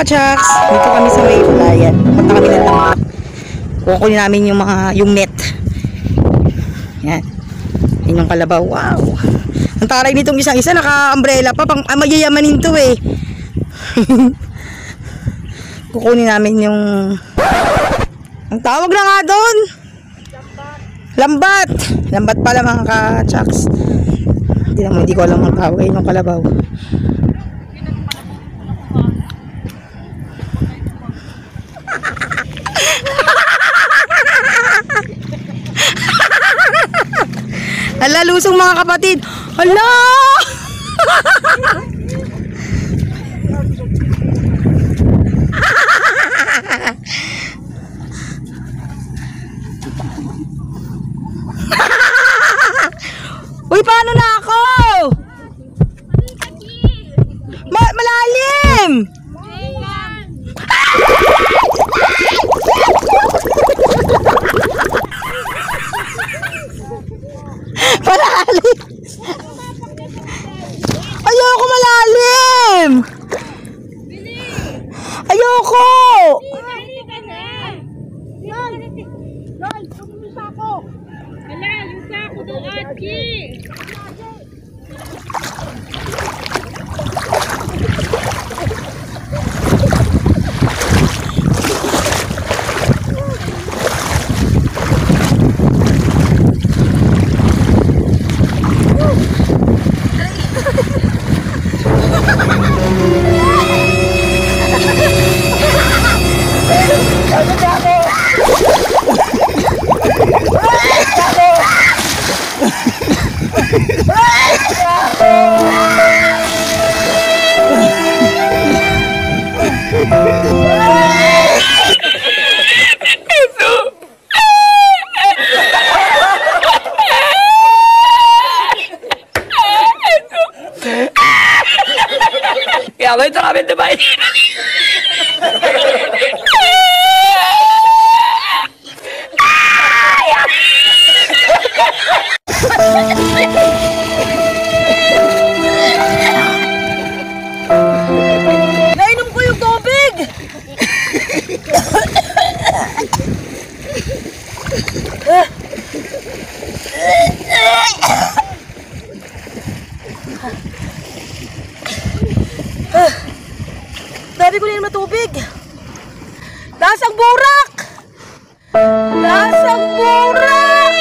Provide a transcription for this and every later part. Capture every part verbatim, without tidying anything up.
ka-chaks, dito kami sa may palayan. Punta kami ng lambat. Kukunin namin yung mga yung net. Yan. Yan yung kalabaw. Wow. Ang taray nitong isang isa, naka-umbrella pa. Pang ah, magyayamanin to eh. Kukunin namin yung... Ang tawag na nga doon. Lambat. Lambat pala mga ka-chaks. Hindi naman, hindi ko alam ang tawag. Yan yung kalabaw. Hala, lusong mga kapatid. Hala! Uy, paano na ako? Ma malalim! Malalim! Ayoko malalim! Ayoko! Wala, yung sako doon, Ati! Kaya ko ito kami diba? Nainom ko yung tubig! Sabi ko na matubig. Lasang burak! Lasang burak!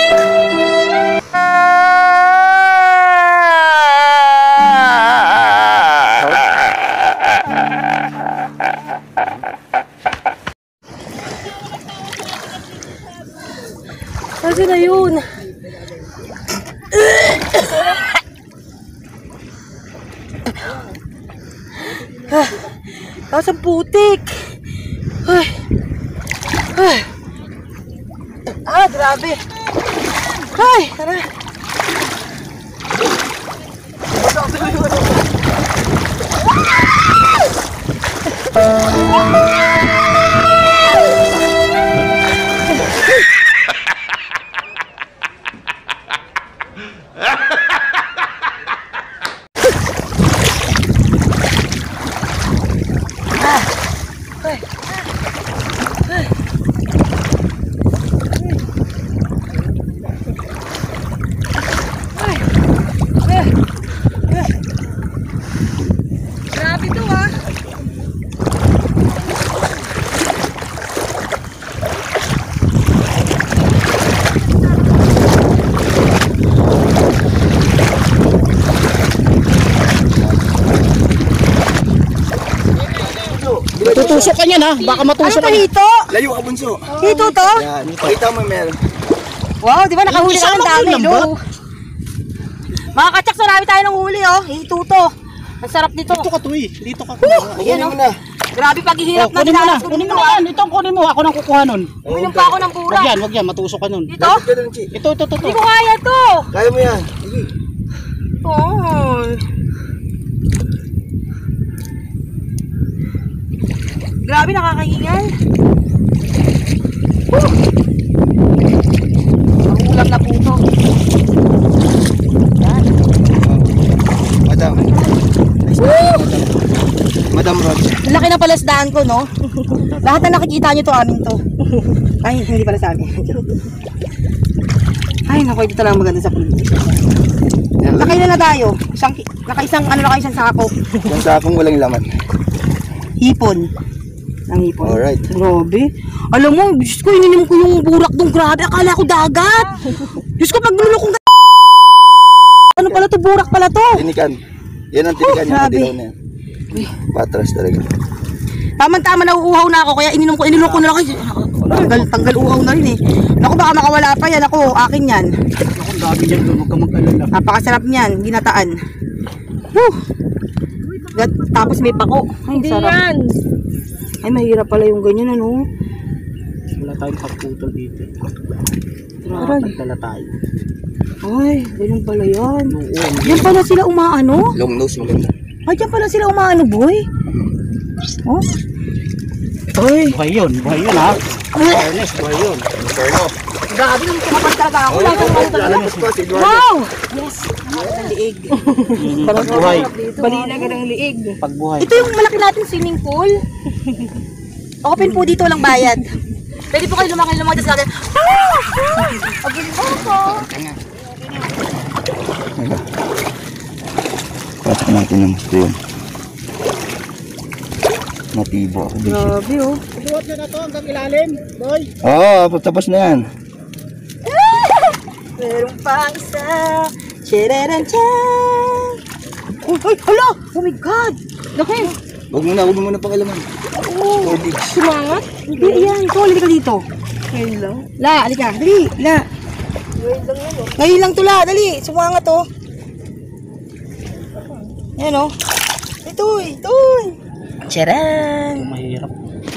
Kasi na yun. Lasang putik. Ay. Ay. Ah, grabe. Ay, tara. Grabe to ah. Tutusok ka niyan ha, baka matusok Ano ka. hito? Layo ka, bunso. Hito to? Yan, pakita mo meron. Wow, di ba nakahuli Isa ka ng lang dami, yun, no? lambot. Mga katsaks, marami tayo ng huli, oh. Hito to. Ang sarap nito. Dito ka tuwi, dito ka. Ayan, Kunin oh. mo na. Grabe paghihirap Oh, na kunin mo na, dinanas ko kunin mo dito, na ah. yan. Ito ang kunin mo, ako nang kukuha nun. Uminom pa ako ng Wag burak. yan, wag yan, matusok ka nun. Dito? Lapit ka doon, Chi. Ito, ito, ito. Hindi ito. ko kaya to. Kaya mo yan. Sige. Oh. Grabe, nakakahingal. Woo! Ulam na po ito. Yan. Madam. Nice. Woo! Madam Rod. Laki na palasdaan ko, no? Lahat na nakikita nyo to, amin to. Ay, hindi pala sa amin. Ay, naku, ito talagang maganda sa probinsya. Nakailan na tayo? Isang, nakaisang, ano na kayo, isang sako. Yung sakong walang laman. Hipon. Ang hipon. Alright. Grabe. Alam mo, Diyos ko, ininim ko yung burak dong. Grabe, akala ko dagat. Diyos ko, paglulok kong ano pala to? Burak pala to. Tinikan. Yan ang tinikan Oh, yung grabe. kadilaw na yan. Patras talaga. Tama-tama na uuhaw na ako, kaya ininom ko, inilok ko na lang kayo. Tanggal, tanggal uhaw na rin eh. Naku, baka makawala pa yan. Ako, akin yan. Ako, dami yan doon. Huwag ka mag-alala. Napakasarap niyan, ginataan. Woo! Gat- Tapos may pako. Ay, Hindi sarap. yan. Ay, mahirap pala yung ganyan, ano? Wala tayong kaputol dito. Aray. Tagdala tayo. Ay, ganyan pala yan. Oo. Yan pala sila umaano? Long nose maganda. Ay, yan pala sila umaano, boy. Oh? Ay. Buhay yun. Buhay yun ha. Fairness, buhay yun. Inferno. Grabe, yung tumapat talaga ako. Wala kang ano talaga. Wow! Yes! Ang liig. Pagbuhay. Balila ka ng liig. Pagbuhay. Ito yung malaki natin swimming pool. Open po dito, walang bayad. Pwede po kayo lumaki lumaki sa akin. Ah! Agin mo ko. Patak natin yung gusto yun. Matibo ako din siya. Grabe oh. Buhat na na to hanggang ilalim. Boy. Oo, tapos na yan. Meron pang isa. Cheraran-chan. Uy, uy, hala! Oh my God! Laki! Huwag muna, huwag muna pakilaman. Oh, Four digs. sumangat? Hindi, yan. Ikaw, halika dito. Ngayon lang? La, halika. Dali, la. Ngayon lang yan, oh. Ngayon lang to, la. Dali. Sumangat, oh. Yan, oh. Itoy, itoy. Charan! Mahirap.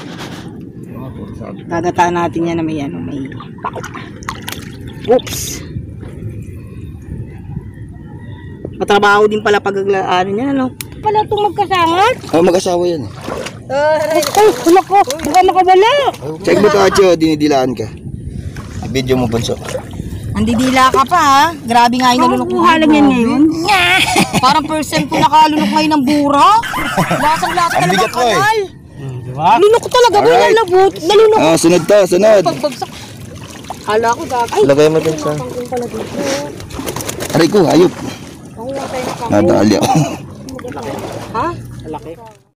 Gagataan natin yan na may, ano, may pako. Oops. Matrabaho din pala pag ano niya, ano? Pala itong magkasangat. Oh, mag-asawa yan. Ay, Ay, wala ko. Baka makabala. Check mo to, Acho. Dinidilaan ka. Video mo, Bunso. andidila ka pa, ha? Grabe nga yung nalunok mo. Buhalan yan ngayon. Parang percent ko nakalunok ngayon ng bura. Lasang-lasa Ang talaga bigat ang mo, eh. kanal. Hmm, di ba? Lunok ko talaga, boy. Alright. Nalabot. Nalunok. Ah, sunod to, sunod. Pagbagsak. Hala ko, gag. Ay, Lagay mo din sa... pangkong pala dito. Aray ko, ayop. Ako nga tayo nakaka. Nadali ako. Ha? Malaki.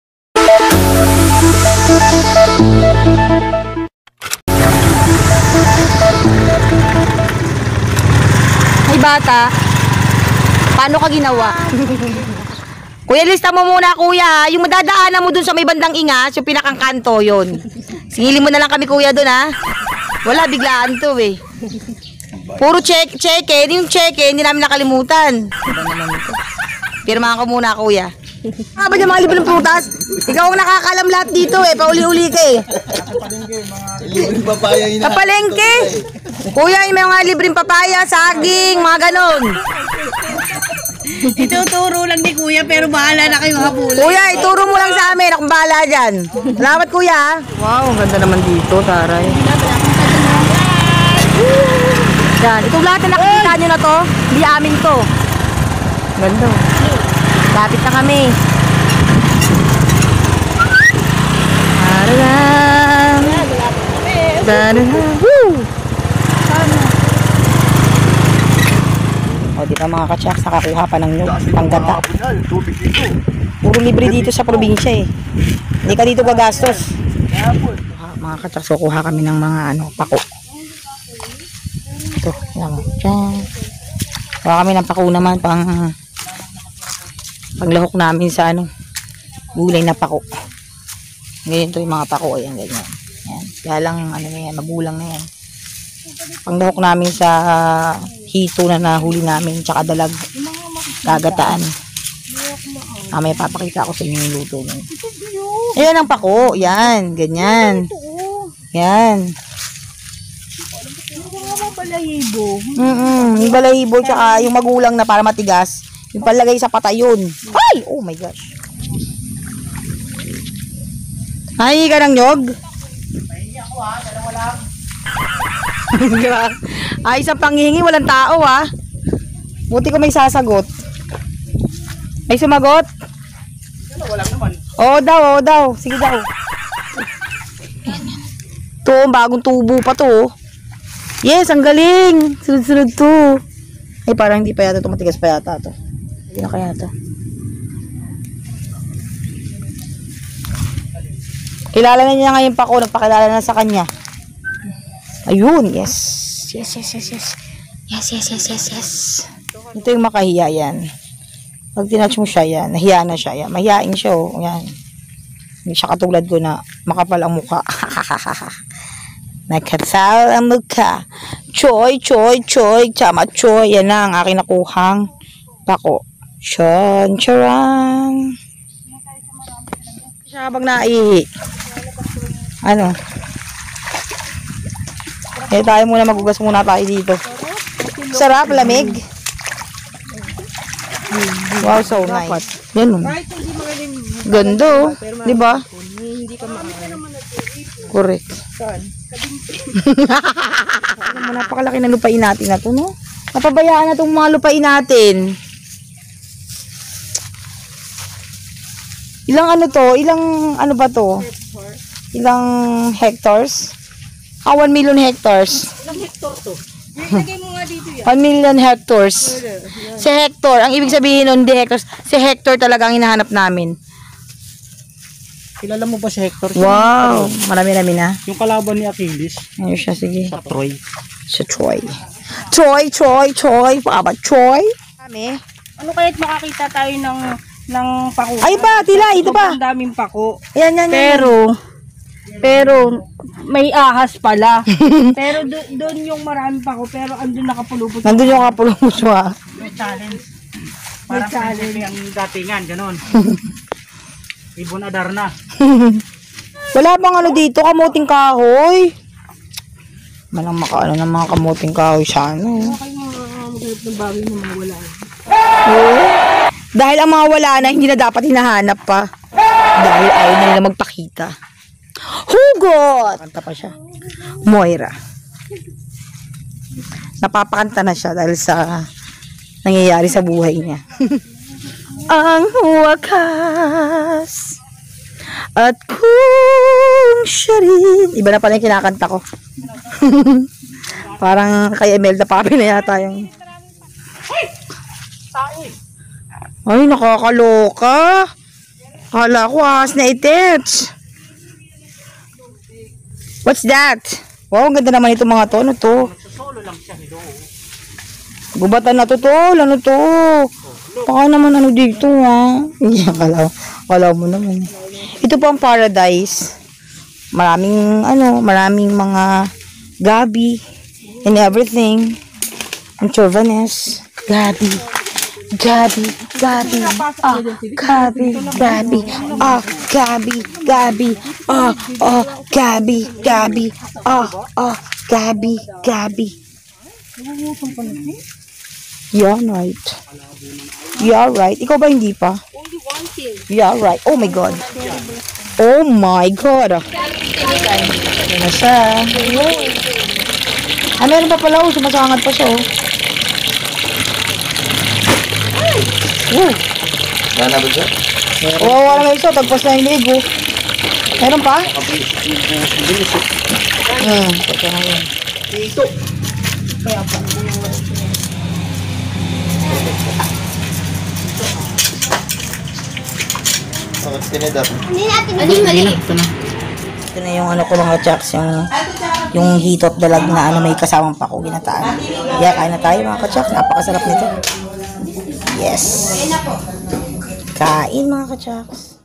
Ay, bata. Paano ka ginawa? Kuya, lista mo muna, kuya. Ha? Yung madadaanan mo dun sa may bandang ingas, yung pinakang kanto, yun. Singilin mo na lang kami, kuya, dun, ha? Wala, biglaan to, eh. Puro check, check, eh. Yung check, eh. Hindi namin nakalimutan. Pirmahan ko muna, kuya. Ah, ba yung mga libreng prutas? Ikaw ang nakakalam lahat dito, eh. Pauli-uli ka, eh. Libreng papaya yun. Sa palengke. Kuya, yung mga libreng papaya, saging, mga ganon. Ituturo lang ni Kuya pero bahala na kayo habulin. Kuya, ituro mo lang sa amin. Akong bahala dyan. Salamat, kuya. Wow, ang ganda naman dito, taray. Yan, itong lahat na nakikita nyo na to, hindi amin to. Ganda. Lapit na kami. Tararam. Tararam. Woo! O, di ba mga katsaks, nakakuha pa ng nyug, panggata. Puro libre dito sa probinsya, eh. Hindi ka dito gagastos. Ah, mga katsaks, kukuha kami ng mga ano, pako. Ito, yan mo. Diyan. Kuha kami ng pako naman pang paglahok namin sa ano, gulay na pako. Ganyan to yung mga pako, ayan, ganyan. Yan. Kaya lang, ano na yan, magulang na yan. Panglahok namin sa hito na nahuli namin, tsaka dalag, gagataan. Ah, may papakita ako sa inyo yung luto mo. Ayan ang pako, yan, ganyan. Yan. Balahibo. Mm-mm, yung balahibo, tsaka yung magulang na para matigas, yung palagay sa patayon. Ay! Oh my gosh. Ay, ka ng nyog? Ay, isang panghihingi, walang tao, ha? Buti ko may sasagot. May sumagot? Wala naman. Oo daw, oo daw. Sige daw. Ito, bagong tubo pa to. oh. Yes, ang galing. Sunod-sunod to. Ay, parang hindi pa yata ito. Matigas pa yata to. Hindi na kaya to. Kilala na niya ngayon pa ako. Nagpakilala na sa kanya. Ayun, yes. Yes, yes, yes, yes. Yes, yes, yes, yes, yes. Ito yung makahiya yan. Pag tinatch mo siya yan, nahiya na siya yan. Mahiyain siya, oh. Yan. Hindi siya katulad ko na makapal ang mukha. Nakatal ang mukha. Choy, choy, choy. Tama, choy. Yan na ang aking nakuhang pako. Chon, charan. Siya habang naihi. Ano? Eh, tayo muna magugas muna tayo dito. Sarap, lamig. Wow, so nice. Yan. Ganda, oh. Di ba? Correct. Napakalaki na lupain natin na to, no? Napabayaan na itong mga lupain natin. Ilang ano to? Ilang ano ba to? Ilang hectares? Ah, one million hectares. Ilang hektar to? Ilagay mo nga dito yan. one million hectares. Si Hector, ang ibig sabihin nun, hindi hectares. Si Hector talaga ang hinahanap namin. Kilala mo ba si Hector? Wow, marami-rami na. Yung kalaban ni Achilles. Ayun siya, sige. Sa Troy. Si Troy. Troy, Troy, Troy. Papa, Troy. Kami. Ano kaya't makakita tayo ng ng pako? Ay pa, tila, ito pa. Ang daming pako. Ayan, yan, yan. Pero, pero, may ahas pala. Pero do- doon yung maraming pako, pero andun nakapulupot. Nandun yung kapulong mo siya. May challenge. May Parang challenge. ang datingan, ganon. Ibon adar na. Wala bang ano dito, kamuting kahoy? Malang makaano ng mga kamuting kahoy siya, ano. Kaya maghanap ng bagay na mga wala. Oo. Dahil ang mga wala na, hindi na dapat hinahanap pa. Dahil ayaw na nila magpakita. Hugot! Kanta pa siya. Moira. Napapakanta na siya dahil sa nangyayari sa buhay niya. Ang wakas at kung siya rin. Iba na pala yung kinakanta ko. Parang kay Imelda Papi na yata yung... Ay, nakakaloka. Kala ko ahas na itets. What's that? Wow, ang ganda naman itong mga to. Ano to? Gubatan na to tol. Ano to? Baka naman ano dito ha. Hindi, kala, kala mo naman. Ito po ang paradise. Maraming ano, maraming mga gabi and everything. Ang chauvinist. Gabi. Gabi, Gabi, ah, Gabi, Gabi, ah, Gabi, Gabi, ah, ah, Gabi, Gabi, ah, ah, Gabi, Gabi. Yeah, right. Yeah, right. Ikaw ba hindi pa? Yeah, right. Oh my God. Oh my God. Ano na siya? Ah, meron pa pala. Oh, sumasangat pa siya, oh. Woo! Wala ba siya? Oo, oh, wala na isa. Tagpas na yung ligo. Meron pa? Hmm, teka na yun. Dito. Bakit tinidap? Ito na yung ano ko mga kachaks, yung, yung heat of dalag na ano may kasamang pako ginataan. Yeah, kain na tayo mga kachaks. Napakasarap nito. Yes. Kain mga kachaks.